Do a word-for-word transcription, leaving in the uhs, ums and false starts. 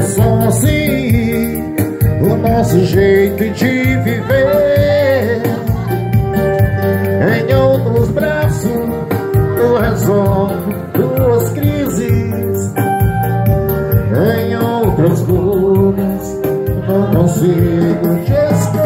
som assim, o nosso jeito de viver. Em outros braços eu resolvo duas crises, em outras cores não consigo te esquecer.